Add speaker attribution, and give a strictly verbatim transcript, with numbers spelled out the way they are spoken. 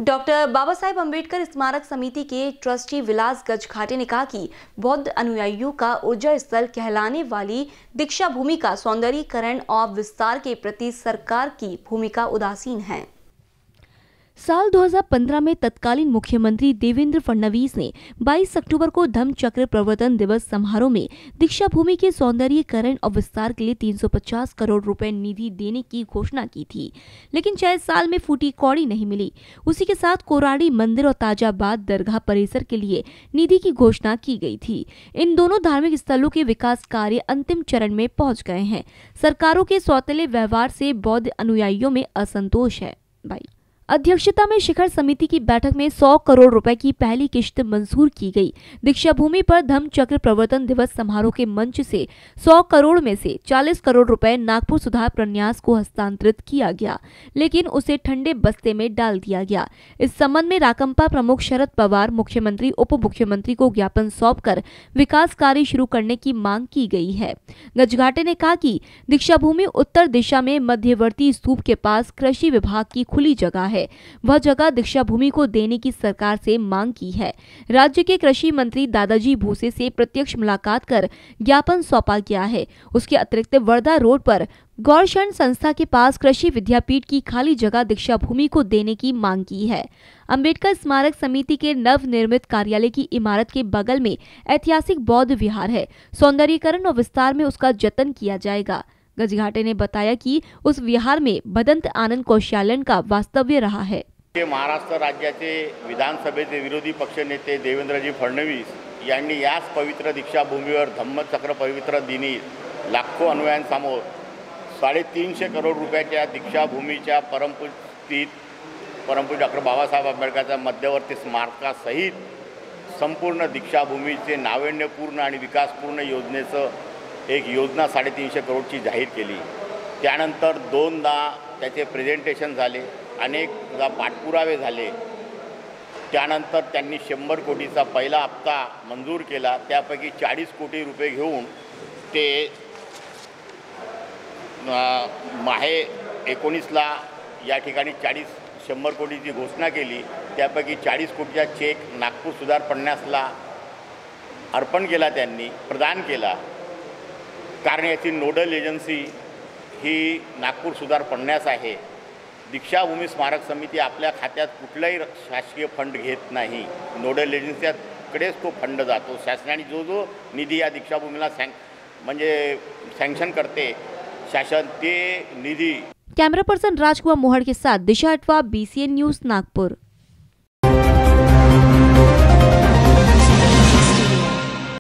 Speaker 1: Doctor Baba Saheb Ambedkar स्मारक समिति के ट्रस्टी विलास गजघाटे ने कहा कि बौद्ध अनुयायियों का ऊर्जा स्थल कहलाने वाली दीक्षा भूमि का सौंदर्यीकरण और विस्तार के प्रति सरकार की भूमिका उदासीन है।
Speaker 2: साल दो हज़ार पंद्रह में तत्कालीन मुख्यमंत्री देवेंद्र फडणवीस ने बाईस अक्टूबर को धम्मचक्र प्रवर्तन दिवस समारोह में दीक्षा भूमि के सौंदर्यीकरण और विस्तार के लिए तीन सौ पचास करोड़ रुपए निधि देने की घोषणा की थी, लेकिन छह साल में फूटी कौड़ी नहीं मिली। उसी के साथ कोराड़ी मंदिर और ताजाबाद दरगाह परिसर के लिए निधि की घोषणा की गई थी। इन दोनों धार्मिक स्थलों के विकास कार्य अंतिम चरण में पहुंच गए हैं। सरकारों के सौतेले व्यवहार से बौद्ध अनुयायियों में असंतोष है। भाई अध्यक्षता में शिखर समिति की बैठक में सौ करोड़ रुपए की पहली किश्त मंजूर की गई। दीक्षा भूमि पर धम्मचक्र प्रवर्तन दिवस समारोह के मंच से सौ करोड़ में से चालीस करोड़ रुपए नागपुर सुधार प्रन्यास को हस्तांतरित किया गया, लेकिन उसे ठंडे बस्ते में डाल दिया गया। इस संबंध में राकंपा प्रमुख शरद पवार मुख्यमंत्री उप मुख्यमंत्री को ज्ञापन सौंपकर विकास कार्य शुरू करने की मांग की गई है। गजघाटे ने कहा कि दीक्षा भूमि उत्तर दिशा में मध्यवर्ती स्तूप के पास कृषि विभाग की खुली जगह है है वह जगह दीक्षा भूमि को देने की सरकार से मांग की है। राज्य के कृषि मंत्री दादाजी भूसे से प्रत्यक्ष मुलाकात कर ज्ञापन सौंपा गया है। उसके अतिरिक्त वर्धा रोड पर गौरक्षण संस्था के पास कृषि विद्यापीठ की खाली जगह दीक्षा भूमि को देने की मांग की है। अंबेडकर स्मारक समिति के नव निर्मित कार्यालय की इमारत के बगल में ऐतिहासिक बौद्ध विहार है। सौंदर्यीकरण और विस्तार में उसका जतन किया जाएगा। गजघाटे ने बताया कि उस विहार में भदंत आनंद कौशल्याण का वास्तव्य रहा है।
Speaker 3: महाराष्ट्र राज्याचे विधानसभेचे विरोधी पक्षनेते देवेंद्रजी फडणवीस यांनी याच पवित्र दीक्षाभूमीवर धम्मचक्र पवित्र दिनी लाखो अनुयायांसमोर साडेतीनशे करोड रुपयाच्या दीक्षाभूमीच्या परमपूजित परमपूज्य डॉक्टर बाबासाहेब आंबेडकरच्या मध्यवर्ती स्मारकासहित संपूर्ण दीक्षाभूमीचे नाविन्यपूर्ण आणि विकासपूर्ण योजनेचं एक योजना साडेतीनशे करोडची जाहीर केली। त्यानंतर दोनदा त्याचे प्रेझेंटेशन झाले, अनेकदा पाठपुरावे झाले। त्यानंतर त्यांनी शंभर कोटीचा पहिला हप्ता मंजूर केला। त्यापैकी चाळीस कोटी रुपये घेऊन ते माहे एकोणीसला या ठिकाणी चाळीस शंभर कोटीची घोषणा केली। त्यापैकी चाळीस कोटीचा चेक नागपूर सुधार प्रन्यासला अर्पण केला, त्यांनी प्रदान केला। कारण याची नोडल एजन्सी ही नागपूर सुधार प्रन्यास आहे। दीक्षाभूमी स्मारक समिती आपल्या खात्यात कुठलाही शासकीय फंड घेत नाही, नोडल एजन्सीकडेच तो फंड जातो। शासनाने जो जो निधी या दीक्षाभूमीला सँक म्हणजे सँक्शन करते शासन, ते निधी।
Speaker 2: कैमरा पर्सन राजकुमार मोहड़ के साथ Disha Atwa, B C N news, Nagpur.